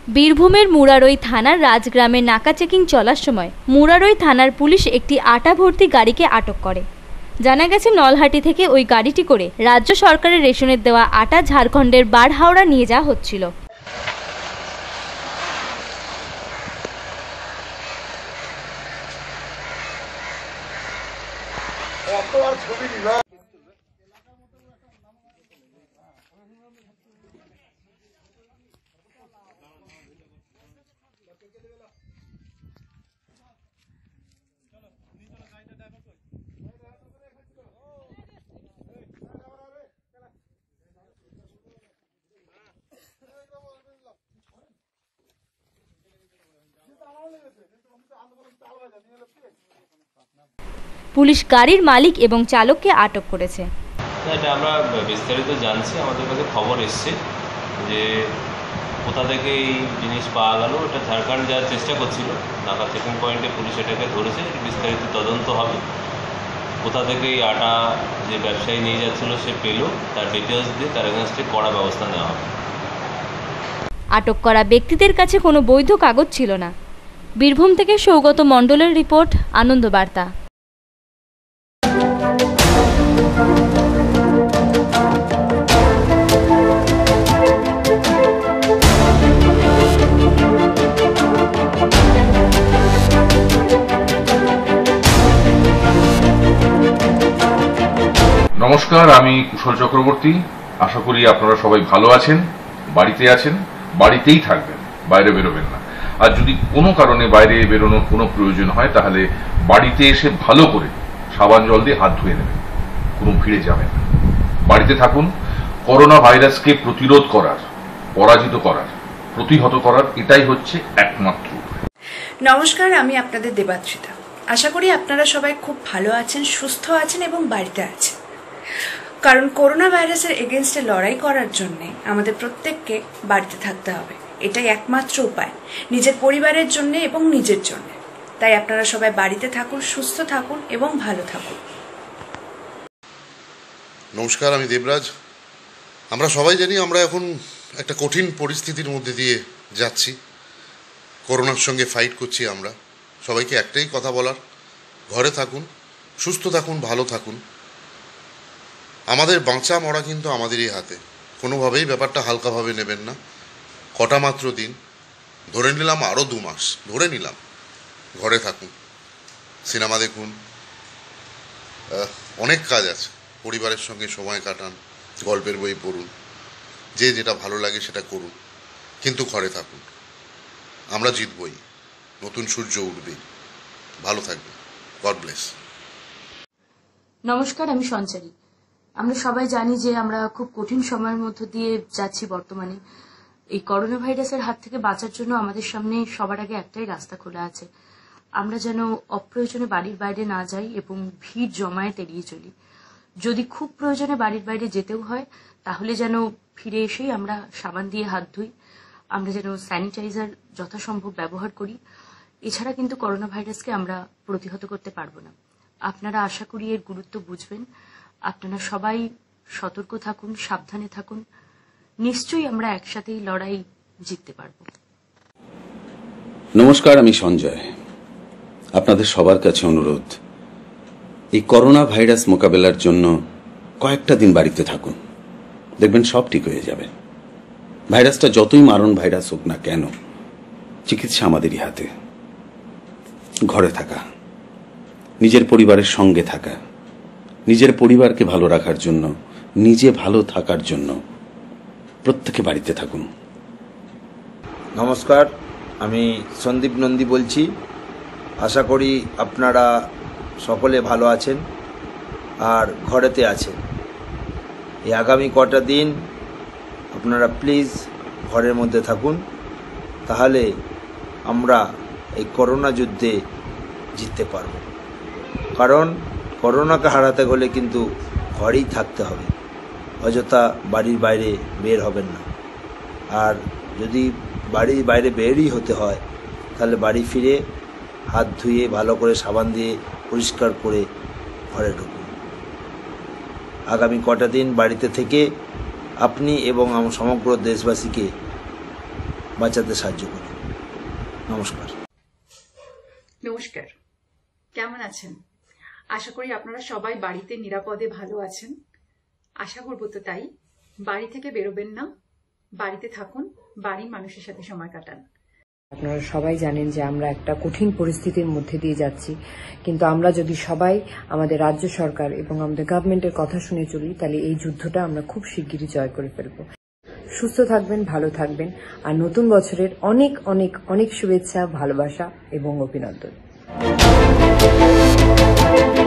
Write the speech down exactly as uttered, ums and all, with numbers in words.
বীরভূমের মুরারই থানার রাজগ্রামে নাকা চেকিং চলার সময় মুরারই থানার পুলিশ একটি আটা ভর্তি গাড়িকে আটক করে। জানা গেছে নলহাটি থেকে ওই গাড়িটি করে রাজ্য সরকারের রেশনের দেওয়া আটা ঝাড়খণ্ডের বারহাওড়া নিয়ে যাওয়া হচ্ছিল। পুলিশ গাড়ির মালিক এবং চালককে আটক করেছে। এটা আমরা বিস্তারিত জানছি, আমাদের কাছে খবর এসছে যে কোথা থেকে এই জিনিস পাওয়া গেল। এটা ঝাড়খণ্ড যাওয়ার চেষ্টা করছিল, নাকা চেকিং পয়েন্টে পুলিশ এটাকে ধরেছে। বিস্তারিত তদন্ত হবে, কোথা থেকে এই আটা যে ব্যবসায়ী নিয়ে যাচ্ছিল সে পেল, তার ডিটেলস দিয়ে তার এগেনস্টে কড়া ব্যবস্থা নেওয়া হবে। আটক করা ব্যক্তিদের কাছে কোনো বৈধ কাগজ ছিল না। বীরভূম থেকে সৌগত মণ্ডলের রিপোর্ট, আনন্দ বার্তা। নমস্কার, আমি কুশল চক্রবর্তী। আশা করি আপনারা সবাই ভালো আছেন, বাড়িতে আছেন, বাড়িতেই থাকবেন, বাইরে বেরোবেন না। আর যদি কোনো কারণে বাইরে বেরোনোর কোনো প্রয়োজন হয় তাহলে বাড়িতে এসে ভালো করে সাবান জল দিয়ে হাত ধুয়ে নেবেন, কোনো ভিড়ে যাবেন না। বাড়িতে থাকুন। করোনা ভাইরাসকে প্রতিরোধ করার, পরাজিত করার, প্রতিহত করার এটাই হচ্ছে একমাত্র উপায়। নমস্কার, আমি আপনাদের দেবাত্রিতা। আশা করি আপনারা সবাই খুব ভালো আছেন, সুস্থ আছেন এবং বাড়িতে আছেন। কারণ করোনা ভাইরাসের এগেনস্টে লড়াই করার জন্য আমাদের প্রত্যেককে বাড়িতে থাকতে হবে। এটাই একমাত্র উপায় নিজের পরিবারের জন্য এবং নিজের জন্য। তাই আপনারা সবাই বাড়িতে থাকুন, সুস্থ থাকুন এবং ভালো থাকুন। নমস্কার, আমি দেবরাজ। আমরা সবাই জানি আমরা এখন একটা কঠিন পরিস্থিতির মধ্যে দিয়ে যাচ্ছি, করোনার সঙ্গে ফাইট করছি। আমরা সবাইকে একটাই কথা বলার, ঘরে থাকুন, সুস্থ থাকুন, ভালো থাকুন। আমাদের বাঁচা মরা কিন্তু আমাদেরই হাতে। কোনোভাবেই ব্যাপারটা হালকাভাবে নেবেন না। কটা মাত্র দিন, ধরে নিলাম আরও দু মাস, ধরে নিলাম ঘরে থাকুন, সিনেমা দেখুন, অনেক কাজ আছে, পরিবারের সঙ্গে সময় কাটান, গল্পের বই পড়ুন, যে যেটা ভালো লাগে সেটা করুন, কিন্তু ঘরে থাকুন। আমরা জিতবই, নতুন সূর্য উঠবেই। ভালো থাকবেন। God bless. নমস্কার, আমি সঞ্চারী। আমরা সবাই জানি যে আমরা খুব কঠিন সময়ের মধ্য দিয়ে যাচ্ছি বর্তমানে। এই করোনা ভাইরাসের হাত থেকে বাঁচার জন্য আমাদের সামনে সবার আগে একটাই রাস্তা খোলা আছে। আমরা যেন অপ্রয়োজনে বাড়ির বাইরে না যাই এবং ভিড় জমায়েত এড়িয়ে চলি। যদি খুব প্রয়োজনে বাড়ির বাইরে যেতেও হয় তাহলে যেন ফিরে এসেই আমরা সাবান দিয়ে হাত ধুই, আমরা যেন স্যানিটাইজার যথাসম্ভব ব্যবহার করি। এছাড়া কিন্তু করোনা ভাইরাসকে আমরা প্রতিহত করতে পারবো না। আপনারা আশা করি এর গুরুত্ব বুঝবেন। আপনারা সবাই সতর্ক থাকুন, সাবধানে থাকুন। নিশ্চয়ই আমরা একসাথেই লড়াই জিততে পারব। নমস্কার, আমি সঞ্জয়। আপনাদের সবার কাছে অনুরোধ, এই করোনা ভাইরাস মোকাবেলার জন্য কয়েকটা দিন বাড়িতে থাকুন, দেখবেন সব ঠিক হয়ে যাবে। ভাইরাসটা যতই মারণ ভাইরাস হোক না কেন, চিকিৎসা আমাদেরই হাতে। ঘরে থাকা, নিজের পরিবারের সঙ্গে থাকা, নিজের পরিবারকে ভালো রাখার জন্য, নিজে ভালো থাকার জন্য প্রত্যেকে বাড়িতে থাকুন। নমস্কার, আমি সন্দীপ নন্দী বলছি। আশা করি আপনারা সকলে ভালো আছেন আর ঘরেতে আছেন। এই আগামী কটা দিন আপনারা প্লিজ ঘরের মধ্যে থাকুন, তাহলে আমরা এই করোনা যুদ্ধে জিততে পারব। কারণ করোনাকে হারাতে হলে কিন্তু ঘরেই থাকতে হবে, অযথা বাড়ির বাইরে বের হবেন না। আর যদি বাড়ির বাইরে বেরই হতে হয় তাহলে বাড়ি ফিরে হাত ধুয়ে ভালো করে সাবান দিয়ে পরিষ্কার করে ঘরে ঢুকুন। আগামী কটা দিন বাড়িতে থেকে আপনি এবং সমগ্র দেশবাসীকে বাঁচাতে সাহায্য করুন। নমস্কার। নমস্কার, কেমন আছেন? আশা করি আপনারা সবাই বাড়িতে নিরাপদে ভালো আছেন। আশা করব তো তাই। বাড়ি থেকে বেরোবেন না, বাড়িতে থাকুন, বাড়ির মানুষের সাথে সময় কাটান। আপনারা সবাই জানেন যে আমরা একটা কঠিন পরিস্থিতির মধ্যে দিয়ে যাচ্ছি, কিন্তু আমরা যদি সবাই আমাদের রাজ্য সরকার এবং আমাদের গভর্নমেন্টের কথা শুনে চলি, তাহলে এই যুদ্ধটা আমরা খুব শিগগিরই জয় করে ফেলবো। সুস্থ থাকবেন, ভালো থাকবেন, আর নতুন বছরের অনেক অনেক অনেক শুভেচ্ছা, ভালোবাসা এবং অভিনন্দন।